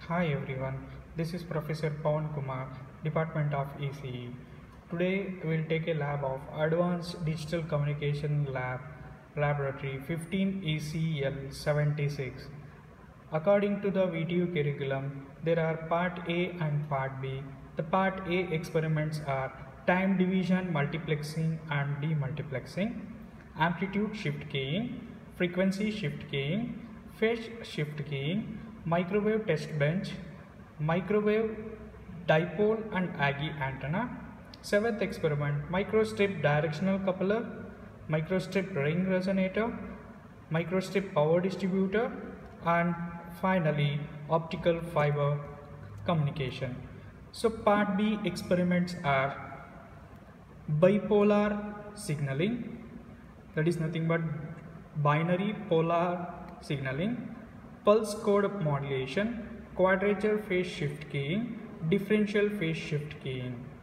Hi everyone, this is Professor Pawan Kumar, Department of ECE. Today we will take a lab of Advanced Digital Communication Laboratory 15 ECL 76. According to the VTU curriculum, there are Part A and Part B. The Part A experiments are time division multiplexing and demultiplexing, amplitude shift keying, frequency shift keying, phase shift keying, microwave test bench, microwave dipole and Aggie antenna. Seventh experiment, microstrip directional coupler, microstrip ring resonator, microstrip power distributor, and finally optical fiber communication. So part B experiments are bipolar signaling, that is nothing but binary polar signaling, pulse code modulation, quadrature phase shift keying, differential phase shift keying.